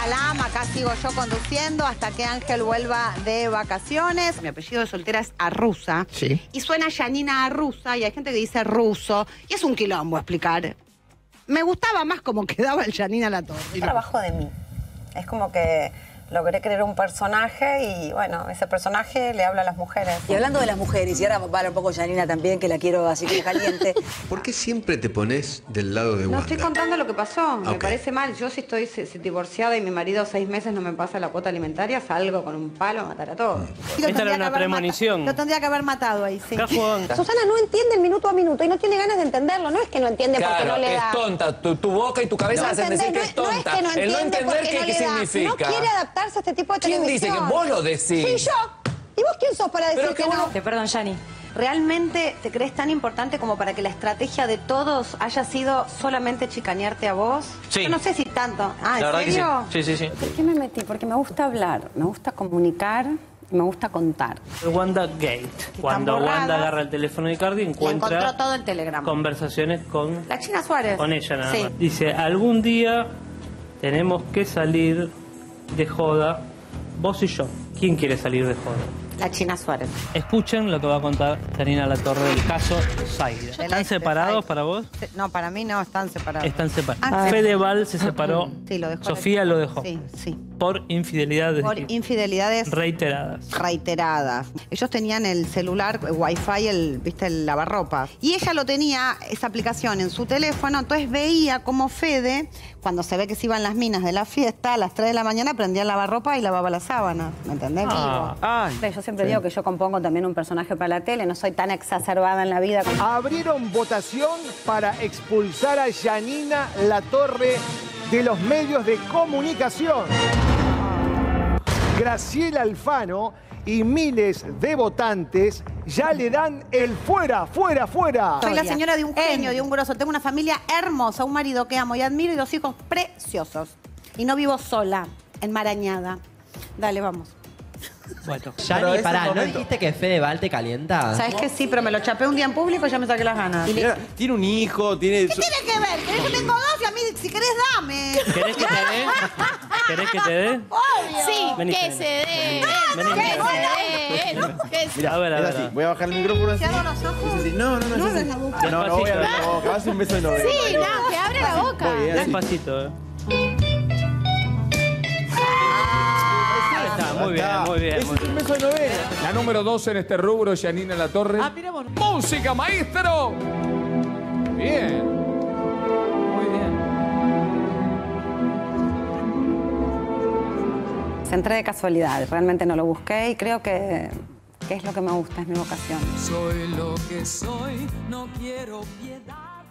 Salam, acá sigo yo conduciendo hasta que Ángel vuelva de vacaciones. Mi apellido de soltera es Arruza. Sí. Y suena Janina Arruza y hay gente que dice ruso. Y es un quilombo explicar. Me gustaba más como quedaba el Janina Latorre. Es trabajo de mí. Es como que logré crear un personaje y, bueno, ese personaje le habla a las mujeres. Y hablando de las mujeres, y ahora va a hablar un poco Janina también, que la quiero así que caliente. ¿Por qué siempre te pones del lado de Wanda? No estoy contando lo que pasó, me Ok. parece mal. Yo si estoy divorciada y mi marido 6 meses no me pasa la cuota alimentaria, salgo con un palo a matar a todos. Esta era una premonición. Lo tendría que haber matado ahí, sí. Cajón. Susana no entiende el minuto a minuto y no tiene ganas de entenderlo. No es que no entiende porque Claro, no le es da. tonta. Tu boca y tu cabeza hacen decir que es tonta. No es que no El no entiende entender porque no qué le da. significa. No quiere adaptarse a este tipo de ¿Quién televisión. dice que vos lo decís? Sí, yo. ¿Y vos quién sos para decir Pero que que no? uno- Perdón, Yani. ¿Realmente te crees tan importante como para que la estrategia de todos haya sido solamente chicanearte a vos? Sí. Yo no sé si tanto. Ah, La verdad ¿en que sí. serio? Sí, sí, sí. ¿Por qué me metí? Porque me gusta hablar, me gusta comunicar y me gusta contar. El Wanda Gate. Cuando borradas. Wanda agarra el teléfono de Icardi, Y encontró encuentra todo el telegrama. conversaciones con La China Suárez. ella nada Sí. más. Dice, algún día tenemos que salir de joda, vos y yo. ¿Quién quiere salir de joda? La China Suárez. Escuchen lo que va a contar Janina Latorre del caso Zaida. Del ¿Están separados Zaida. para vos? No, para mí no, están separados. Están separados. Ah, sí. Fedeval se separó. Sí, lo dejó. Sofía lo dejó. Sí, sí. Por infidelidades Por infidelidades reiteradas. reiteradas. Ellos tenían el celular, Wi-Fi, ¿viste? El lavarropas. Y ella lo tenía, esa aplicación, en su teléfono, entonces veía como Fede, cuando se ve que se iban las minas de la fiesta, a las 3 de la mañana prendía el lavarropa y lavaba las sábanas. ¿Me entendés? Yo siempre digo que yo compongo también un personaje para la tele, no soy tan exacerbada en la vida. Abrieron votación para expulsar a Janina Latorre de los medios de comunicación. Graciela Alfano y miles de votantes ya le dan el fuera, fuera, fuera. Soy la señora de un genio, de un grosso. Tengo una familia hermosa, un marido que amo y admiro y 2 hijos preciosos. Y no vivo sola, enmarañada. Dale, vamos. Bueno. Yani, pará, ¿no dijiste que Fedeval te calienta? ¿Sabes que sí? Pero me lo chapé un día en público y ya me saqué las ganas. Mira, tiene un hijo, tiene... ¿Qué tiene que ver? ¿Querés que tengo 2 y a mí, si querés, dame? ¿Querés que te dé? ¿Querés que te dé? Obvio. Sí, Vení, que Janina. se dé. Vení, Que Janina. se dé. Que se Mira, A ver, a es ver, así. a ver. Voy a bajar el micrófono así. ¿Te hago los ojos? No, no, no. No es así. abres la boca. No voy a abrir la boca. Haz un beso de novela. Sí, no, que abre la boca. Voy, así. Despacito, Ahí está, muy bien, muy bien. Ese Muy es bien. un beso de novela. La número 2 en este rubro, Janina Latorre. ¡Música, maestro! Bien. Muy bien. Se entré de casualidad, realmente no lo busqué y creo que es lo que me gusta, es mi vocación. Soy lo que soy, no quiero piedad.